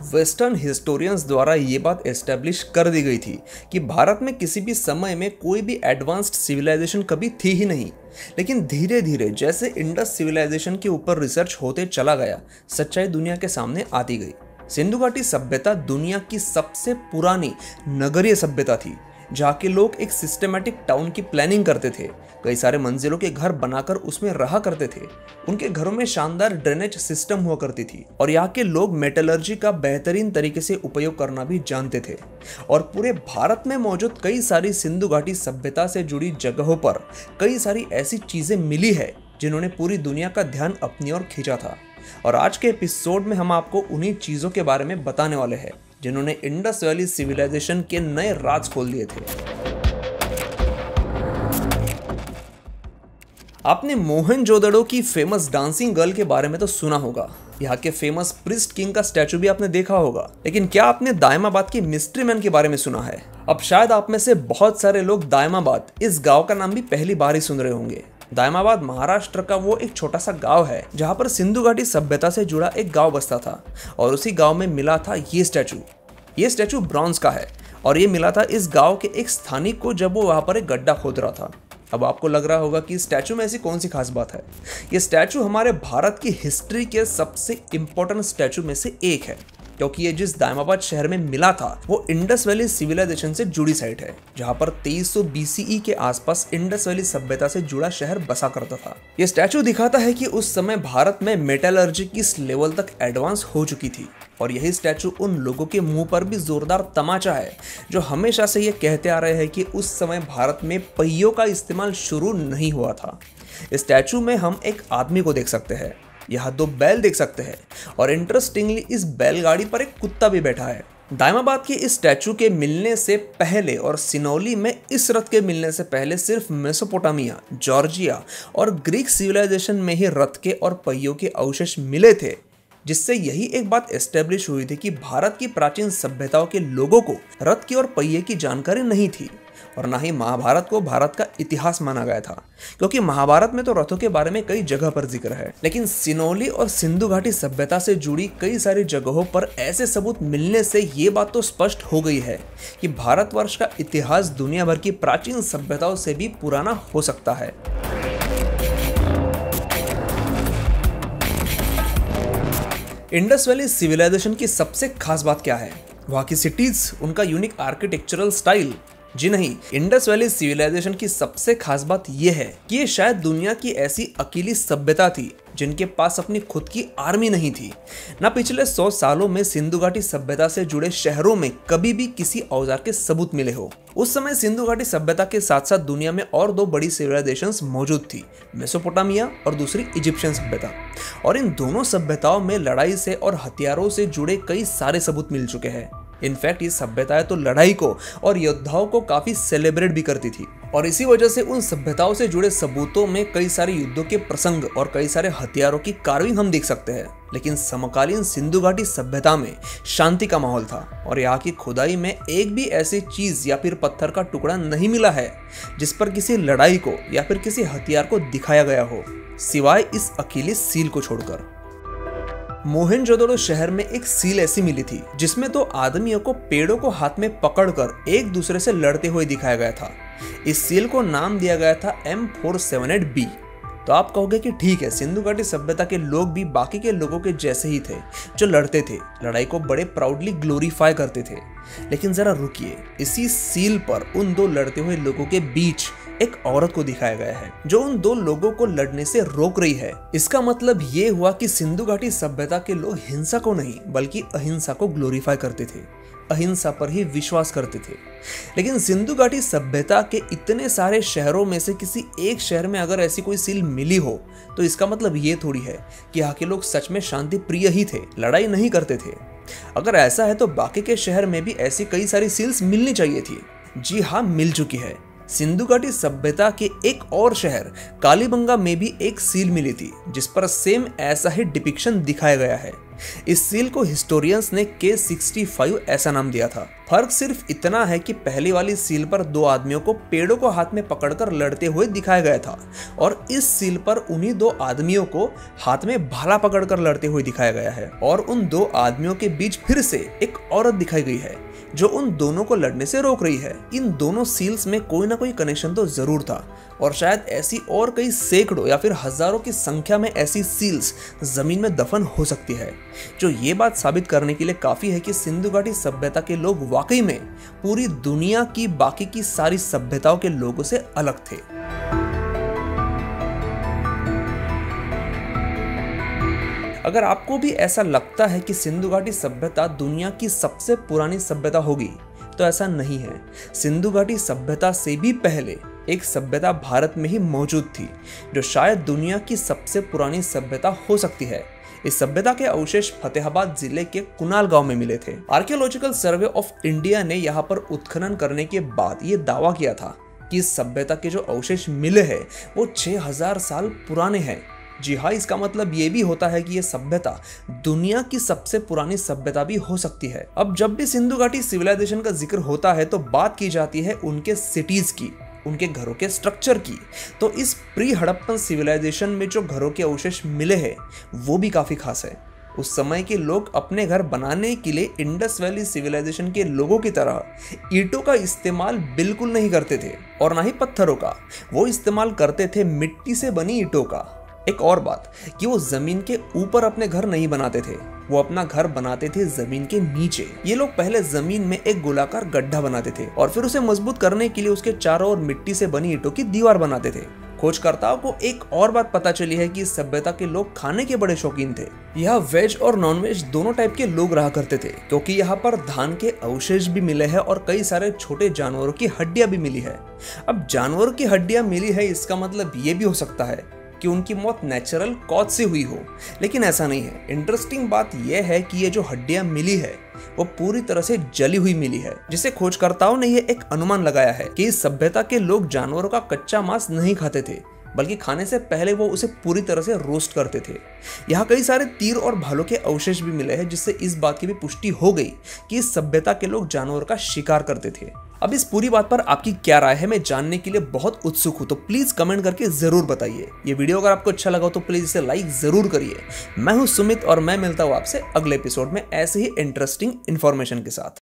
Western historians द्वारा ये बात एस्टेब्लिश कर दी गई थी कि भारत में किसी भी समय में कोई भी एडवांस्ड सिविलाइजेशन कभी थी ही नहीं। लेकिन धीरे धीरे जैसे इंडस सिविलाइजेशन के ऊपर रिसर्च होते चला गया, सच्चाई दुनिया के सामने आती गई। सिंधु घाटी सभ्यता दुनिया की सबसे पुरानी नगरीय सभ्यता थी, जहाँ के लोग एक सिस्टमैटिक टाउन की प्लानिंग करते थे, कई सारे मंजिलों के घर बनाकर उसमें रहा करते थे। उनके घरों में शानदार ड्रेनेज सिस्टम हुआ करती थी और यहाँ के लोग मेटलर्जी का बेहतरीन तरीके से उपयोग करना भी जानते थे। और पूरे भारत में मौजूद कई सारी सिंधु घाटी सभ्यता से जुड़ी जगहों पर कई सारी ऐसी चीजें मिली है जिन्होंने पूरी दुनिया का ध्यान अपनी ओर खींचा था। और आज के एपिसोड में हम आपको उन्हीं चीजों के बारे में बताने वाले हैं जिन्होंने इंडस वैली सिविलाइजेशन के नए राज खोल दिए थे। आपने मोहनजोदड़ो की फेमस डांसिंग गर्ल के बारे में तो सुना होगा, यहाँ के फेमस प्रिस्ट किंग का स्टैचू भी आपने देखा होगा, लेकिन क्या आपने दायमाबाद की मिस्ट्री मैन के बारे में सुना है? अब शायद आप में से बहुत सारे लोग दायमाबाद इस गांव का नाम भी पहली बार ही सुन रहे होंगे। दायमाबाद महाराष्ट्र का वो एक छोटा सा गांव है जहाँ पर सिंधु घाटी सभ्यता से जुड़ा एक गांव बसता था और उसी गांव में मिला था ये स्टैचू। ये स्टैचू ब्रॉन्ज का है और ये मिला था इस गांव के एक स्थानिक को जब वो वहां पर एक गड्ढा खोद रहा था। अब आपको लग रहा होगा कि स्टैचू में ऐसी कौन सी खास बात है। ये स्टैचू हमारे भारत की हिस्ट्री के सबसे इंपॉर्टेंट स्टैचू में से एक है, क्योंकि ये जिस दायमाबाद शहर में मिला था वो इंडस वैली सिविलाइजेशन से जुड़ी साइट है, जहां पर 2300 BCE के आसपास इंडस वैली सभ्यता से जुड़ा शहर बसा करता था। ये स्टैचू दिखाता है कि उस समय भारत में मेटलर्जी किस लेवल तक एडवांस हो चुकी थी। और यही स्टैचू उन लोगों के मुंह पर भी जोरदार तमाचा है जो हमेशा से ये कहते आ रहे हैं कि उस समय भारत में पहियों का इस्तेमाल शुरू नहीं हुआ था। इस स्टैचू में हम एक आदमी को देख सकते हैं, यहाँ 2 बैल देख सकते हैं और इंटरेस्टिंगली इस बैलगाड़ी पर एक कुत्ता भी बैठा है। दायमाबाद के इस स्टैचू के मिलने से पहले और सिनौली में इस रथ के मिलने से पहले सिर्फ मेसोपोटामिया, जॉर्जिया और ग्रीक सिविलाइजेशन में ही रथ के और पहियों के अवशेष मिले थे, जिससे यही एक बात एस्टेब्लिश हुई थी कि भारत की प्राचीन सभ्यताओं के लोगों को रथ की और पहिए की जानकारी नहीं थी और ना ही महाभारत को भारत का इतिहास माना गया था, क्योंकि महाभारत में तो रथों के बारे में कई जगह पर जिक्र है। लेकिन सिनौली और सिंधु घाटी सभ्यता से जुड़ी कई सारी जगहों पर ऐसे सबूत मिलने से ये बात तो स्पष्ट हो गई है कि भारतवर्ष का इतिहास दुनिया भर की प्राचीन सभ्यताओं से भी पुराना हो सकता है। इंडस वैली सिविलाइजेशन की सबसे खास बात क्या है? वहाँ की सिटीज, उनका यूनिक आर्किटेक्चरल स्टाइल? जी नहीं, इंडस वैली सिविलाइजेशन की सबसे खास बात यह है कि ये शायद दुनिया की ऐसी अकेली सभ्यता थी जिनके पास अपनी खुद की आर्मी नहीं थी। ना पिछले 100 सालों में सिंधु घाटी सभ्यता से जुड़े शहरों में कभी भी किसी औजार के सबूत मिले हो। उस समय सिंधु घाटी सभ्यता के साथ साथ दुनिया में और 2 बड़ी सिविलाइजेशंस मौजूद थी, मेसोपोटामिया और दूसरी इजिप्शियन सभ्यता। और इन दोनों सभ्यताओं में लड़ाई से और हथियारों से जुड़े कई सारे सबूत मिल चुके हैं। इनफैक्ट ये सभ्यताएं तो लड़ाई को और योद्धाओं को काफी सेलिब्रेट भी करती थी और इसी वजह से उन सभ्यताओं से जुड़े सबूतों में कई सारे युद्धों के प्रसंग और कई सारे हथियारों की कार्विंग हम देख सकते हैं। लेकिन समकालीन सिंधु घाटी सभ्यता में शांति का माहौल था और यहाँ की खुदाई में एक भी ऐसी चीज या फिर पत्थर का टुकड़ा नहीं मिला है जिस पर किसी लड़ाई को या फिर किसी हथियार को दिखाया गया हो, सिवाय इस अकेली सील को छोड़कर। मोहनजोदड़ो शहर में एक सील ऐसी मिली थी जिसमें 2 आदमियों को पेड़ों को हाथ में पकड़कर एक दूसरे से लड़ते हुए दिखाया गया था। इस सील को नाम दिया गया था M478B। तो आप कहोगे कि ठीक है, सिंधु घाटी सभ्यता के लोग भी बाकी के लोगों के जैसे ही थे जो लड़ते थे, लड़ाई को बड़े प्राउडली ग्लोरीफाई करते थे। लेकिन जरा रुकिए, इसी सील पर उन 2 लड़ते हुए लोगों के बीच एक औरत को दिखाया गया है जो उन 2 लोगों को लड़ने से रोक रही है। इसका मतलब ये हुआ कि सिंधु घाटी सभ्यता के लोग हिंसा को नहीं बल्कि अहिंसा को ग्लोरीफाई करते थे, अहिंसा पर ही विश्वास करते थे। लेकिन सिंधु घाटी सभ्यता के इतने सारे शहरों में से किसी एक शहर में अगर ऐसी कोई सील मिली हो तो इसका मतलब ये थोड़ी है कि यहाँ के लोग सच में शांति प्रिय ही थे, लड़ाई नहीं करते थे। अगर ऐसा है तो बाकी के शहर में भी ऐसी कई सारी सील्स मिलनी चाहिए थी। जी हाँ, मिल चुकी है। सिंधु घाटी सभ्यता के एक और शहर कालीबंगा में भी एक सील मिली थी जिस पर सेम ऐसा ही डिपिक्शन दिखाया गया है। इस सील को हिस्टोरियंस ने K65 ऐसा नाम दिया था। फर्क सिर्फ इतना है कि पहली वाली सील पर दो आदमियों को पेड़ों को हाथ में पकड़कर लड़ते हुए दिखाया गया था और इस सील पर उन्हीं दो आदमियों को हाथ में भाला पकड़कर लड़ते हुए दिखाया गया है और उन दो आदमियों के बीच फिर से एक औरत दिखाई गई है जो उन दोनों को लड़ने से रोक रही है। इन दोनों सील्स में कोई ना कोई कनेक्शन तो जरूर था और शायद ऐसी और कई सैकड़ों या फिर हजारों की संख्या में ऐसी सील्स जमीन में दफन हो सकती है, जो ये बात साबित करने के लिए काफी है कि सिंधु घाटी सभ्यता के लोग वाकई में पूरी दुनिया की बाकी की सारी सभ्यताओं के लोगों से अलग थे। अगर आपको भी ऐसा लगता है कि सिंधु घाटी सभ्यता दुनिया की सबसे पुरानी सभ्यता होगी, तो ऐसा नहीं है। सिंधु घाटी सभ्यता से भी पहले एक सभ्यता भारत में ही मौजूद थी, जो शायद दुनिया की सबसे पुरानी सभ्यता हो सकती है। इस सभ्यता के अवशेष फतेहाबाद जिले के कुनाल गांव में मिले थे। आर्कियोलॉजिकल सर्वे ऑफ इंडिया ने यहाँ पर उत्खनन करने के बाद ये दावा किया था कि इस सभ्यता के जो अवशेष मिले हैं वो 6000 साल पुराने हैं। जी हाँ, इसका मतलब ये भी होता है कि ये सभ्यता दुनिया की सबसे पुरानी सभ्यता भी हो सकती है। अब जब भी सिंधु घाटी सिविलाइजेशन का जिक्र होता है तो बात की जाती है उनके सिटीज की, उनके घरों के स्ट्रक्चर की। तो इस प्री हड़प्पन सिविलाइजेशन में जो घरों के अवशेष मिले हैं वो भी काफी खास है। उस समय के लोग अपने घर बनाने के लिए इंडस वैली सिविलाइजेशन के लोगों की तरह ईंटों का इस्तेमाल बिल्कुल नहीं करते थे और ना ही पत्थरों का। वो इस्तेमाल करते थे मिट्टी से बनी ईंटों का। एक और बात कि वो जमीन के ऊपर अपने घर नहीं बनाते थे, वो अपना घर बनाते थे जमीन के नीचे। ये लोग पहले जमीन में एक गोलाकार गड्ढा बनाते थे और फिर उसे मजबूत करने के लिए उसके चारों ओर मिट्टी से बनी ईंटों की दीवार बनाते थे। खोजकर्ताओं को एक और बात पता चली है कि इस सभ्यता के लोग खाने के बड़े शौकीन थे। यहाँ वेज और नॉन वेज दोनों टाइप के लोग रहा करते थे, क्योंकि यहाँ पर धान के अवशेष भी मिले हैं और कई सारे छोटे जानवरों की हड्डियां भी मिली है। अब जानवरों की हड्डियां मिली है, इसका मतलब ये भी हो सकता है कि उनकी मौत नेचुरल कॉज से हुई हो, लेकिन ऐसा नहीं है। इंटरेस्टिंग बात यह है कि ये जो हड्डियां मिली है वो पूरी तरह से जली हुई मिली है, जिससे खोजकर्ताओं ने ये एक अनुमान लगाया है कि इस सभ्यता के लोग जानवरों का कच्चा मांस नहीं खाते थे, बल्कि खाने से पहले वो उसे पूरी तरह से रोस्ट करते थे। यहाँ कई सारे तीर और भालों के अवशेष भी मिले हैं, जिससे इस बात की भी पुष्टि हो गई कि इस सभ्यता के लोग जानवरों का शिकार करते थे। अब इस पूरी बात पर आपकी क्या राय है, मैं जानने के लिए बहुत उत्सुक हूं, तो प्लीज कमेंट करके जरूर बताइए। ये वीडियो अगर आपको अच्छा लगा तो प्लीज इसे लाइक जरूर करिए। मैं हूं सुमित और मैं मिलता हूं आपसे अगले एपिसोड में ऐसे ही इंटरेस्टिंग इन्फॉर्मेशन के साथ।